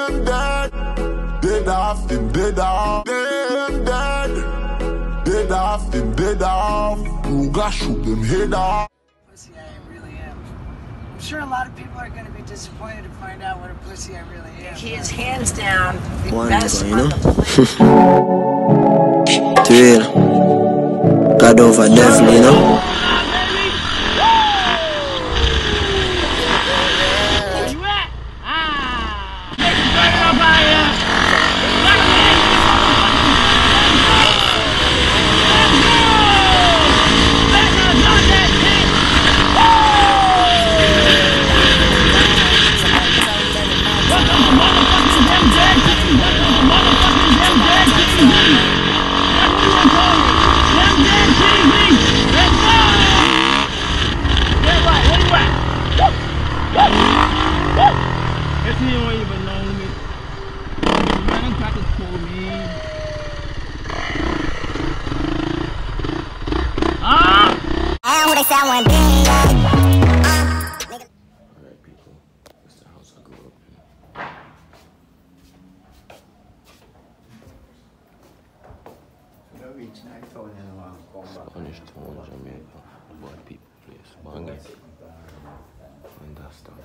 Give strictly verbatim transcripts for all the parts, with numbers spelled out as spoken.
Them dead. Dead off, them dead off. Them dead. Dead off, them dead off. Ruga shoot them head off. Pussy I really am. I'm sure a lot of people are going to be disappointed to find out what a pussy I really am. He is hands down the One best go, you on know? the planet. To real. God over definitely, you know? Spanish Town, Jamaica, bad people place, banging, and that stuff.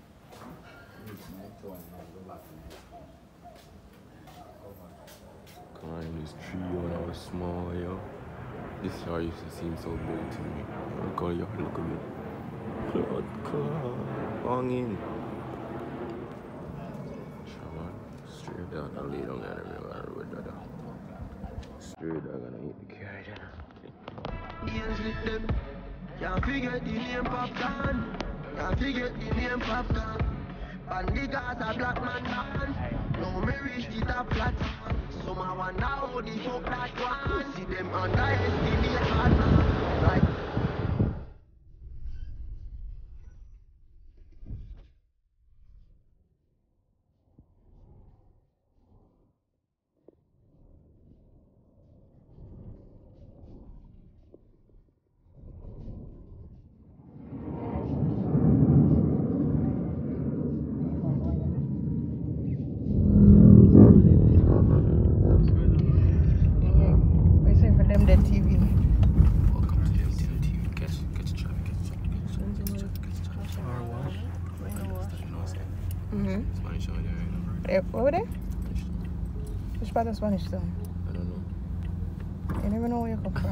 Climbed this tree when I was small, yo. This yard used to seem so big to me. Look how you look at me. Blood clot, banging. Shaman, straight down and lay down there everywhere with that. Straight down and eat the carrot. Can't forget the name Popcorn. Can't forget the name Popcorn. Bandigas a black man man. No me reach the top platform. Some I wonder how the fuck that one. See them underestimate man. Like over there? Which part of Spanish Town? I don't know. You never know where you come from.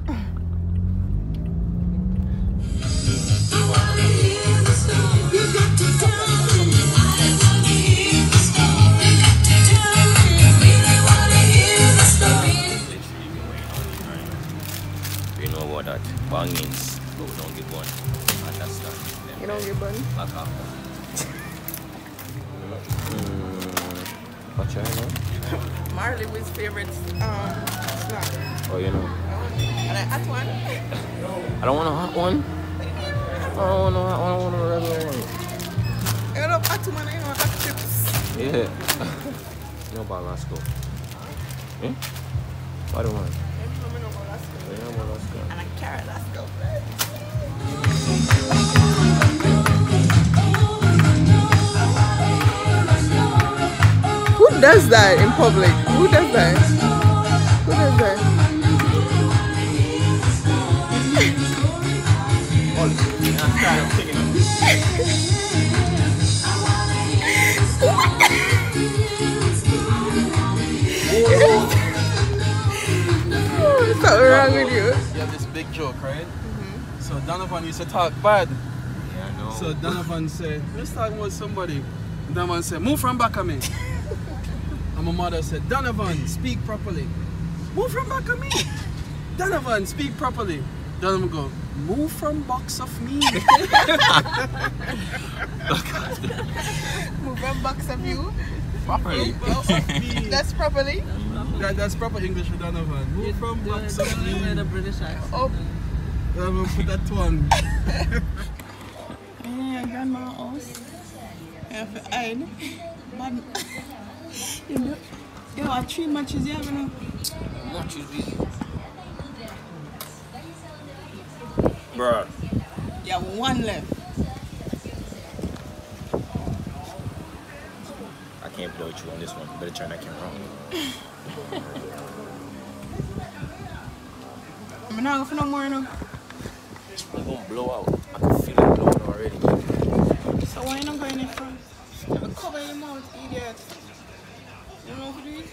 You know what that bangings, but we don't get one. Understand? You don't get one? Back up. What you know? Marley was favorite um snack. Oh, you know. And I hot one. I don't want a hot one. I don't want a hot one. I want a regular one. You love hot one and you want hot chips. Yeah. You know about Lasco? Eh? What do you want? I know about Lasco. You know about Lasco? And a carrot Lasco. Who does that in public? Who does that? Who does that? What's wrong with you? You have this big joke, right? Mm-hmm. So Donovan used to talk bad. Yeah, I know. So Donovan said, let's talk about somebody. Donovan said, move from back of me. And my mother said, Donovan, speak properly. Move from back of me. Donovan, speak properly. Donovan go, move from box of me. Move from box of you? Properly. Box of me. That's properly? That, that's proper English for Donovan. Move from box of me. The British accent. Oh. I'm gonna put that one. Yeah, grandma's house. I have to hide. But you know, you have three matches you have now. Matches, really? Bruh. You have one left. I can't play with you on this one. You better turn that camera on. I'm not going for no more, no. It's gonna blow out. I can feel it blowing already. So why you not going in front? Cover your mouth, idiot. You don't know what to do?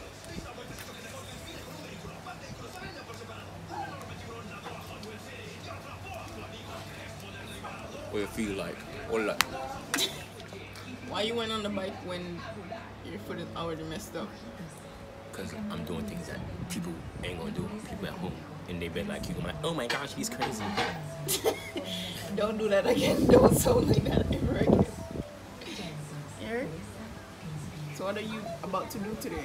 What you feel like? All that. Why you went on the bike when your foot is already messed up? Because I'm doing things that people ain't gonna do. People at home in their bed like you go like, oh my gosh, he's crazy. Don't do that again. Don't sound like that ever again. Eric? So what are you about to do today?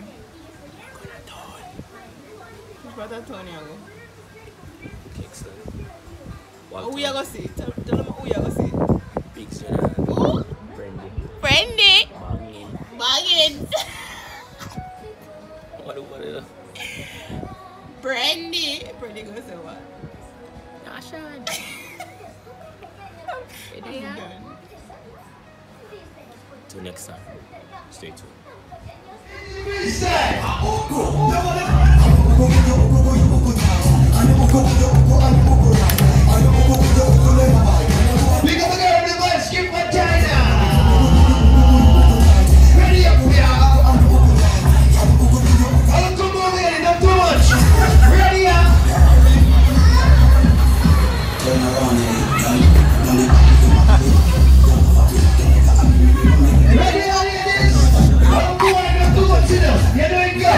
Which part of town you go? Kingston. Who you gonna see? Tell, tell them who you gonna see. Big Sir. Who? Brandy. Brandy. Bangin. Bangin. What what is it? Brandy. Brandy gonna say what? Yashan. Till next time. Stay tuned. Pick up the girl in the voice, skip my China. Ready up here. I'll come over here, not too much. Ready up. Turn around here. Ready up, here it is. I'll come over here, not too much. You're doing good.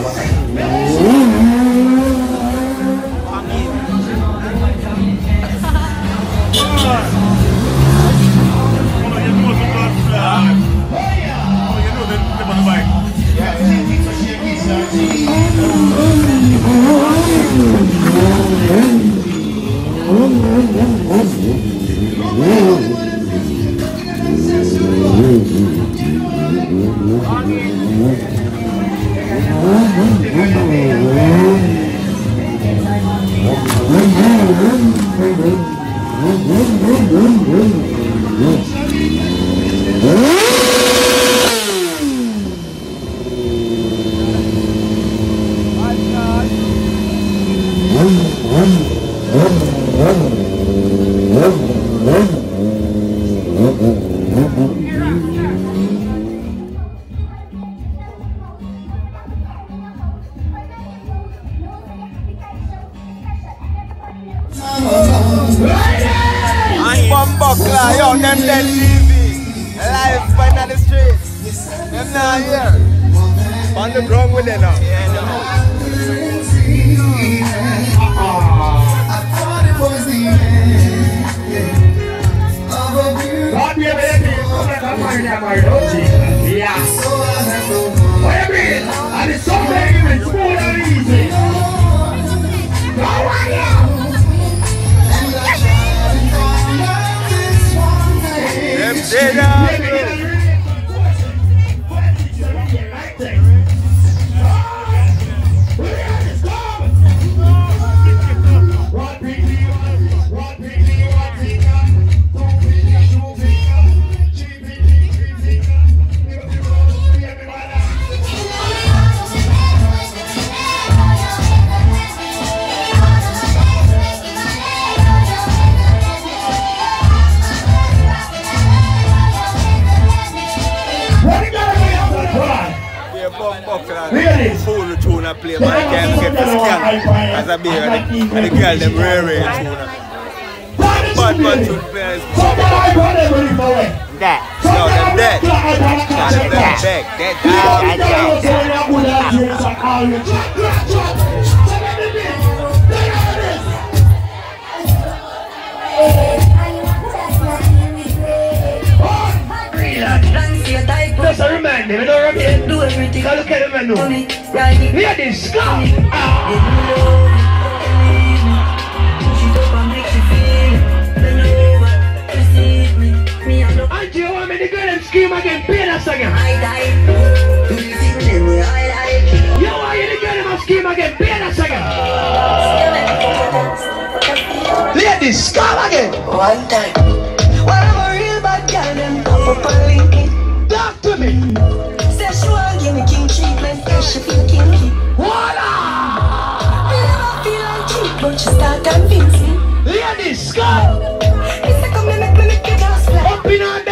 Bumbuckler, yo, them dead T V. Live fight on the streets. Them not here. On the ground with them now. Yeah, no. God be a baby. Come on, come on, yeah. What you mean? And it's something even smooth and easy. Go on, yeah. Them dead up. Fool the tune and play, man. I can't get the scan as a baby. And the, and the girl, them rare rare tune. Bad man tune players. That. No, them dead. No, them dead. Dead. Dead. Just a reminder, we don't remind. Do everything. Look at them and know. Hear this, come. Auntie, you want me to go and scream again? Play that song again. You want you to go and scream again? Play that song again. Ladies, come again. One time. Well, I'm a real bad girl, them pop up and link it. Talk to me. Say she yeah, she feel kinky. Voila! Me never feel like cheap, but she start convincing. Ladies, go! It's like come and make me make you just fly. Up in her